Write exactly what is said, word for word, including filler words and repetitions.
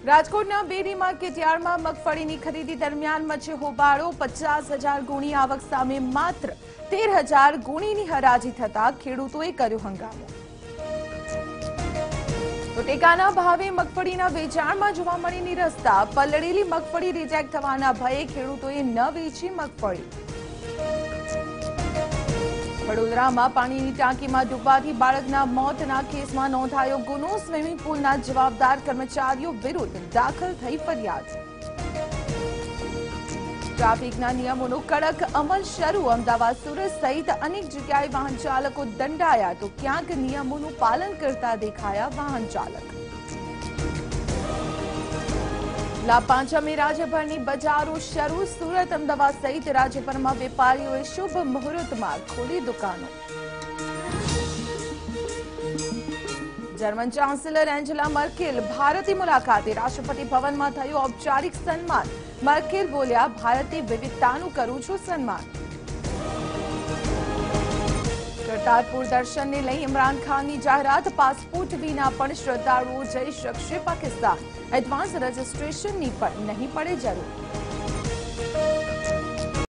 રાજકોટના બેડી માર્કેટયાર્ડમાં મગફળીની ખરીદી દરમિયાન મચે હોબાળો। પચાસ હજાર ગુણી આવક સામે માત્ર તેર હજાર ગુણીની હરાજી થતા ખેડૂતોએ કર્યો હંગામો। તો ટેકાના ભાવે મગફળીના વેચાણમાં જોવા મળી નિરસ્તા। પલળેલી મગફળી રિજેક્ટ થવાના ભયે ખેડૂતોએ ન વેચી મગફળી। વડોદરામાં પાણીની ટાંકીમાં ડૂબવાથી બાળકના મોતના કેસમાં નોંધાયો ગુનો। સ્વિમિંગ પુલના જવાબદાર કર્મચારીઓ વિરુદ્ધ દાખલ થઈ ફરિયાદ। ટ્રાફિકના નિયમોનો કડક અમલ શરૂ। અમદાવાદ સુરત સહિત અનેક જગ્યાએ વાહન ચાલકો દંડાયા તો ક્યાંક નિયમોનું પાલન કરતા દેખાયા વાહન ચાલક। લાભપાંચમે રાજ્યભરની બજારો શરૂ। સુરત અમદાવાદ સહિત રાજ્યભરમાં વેપારીઓએ શુભ મુહૂર્તમાં ખોલી દુકાનો। જર્મન ચાન્સેલર એન્જેલા મર્કેલ ભારતની મુલાકાતે। રાષ્ટ્રપતિ ભવનમાં થયું ઔપચારિક સન્માન। મર્કેલ બોલ્યા, ભારતે વિવિધતાનું કરું છું સન્માન। કરતારપુર દર્શનને લઈ ઇમરાન ખાનની જાહેરાત। પાસપોર્ટ વિના પણ શ્રદ્ધાળુઓ જઈ શકશે પાકિસ્તાન। એડવાન્સ રજીસ્ટ્રેશનની પણ નહીં પડે જરૂર।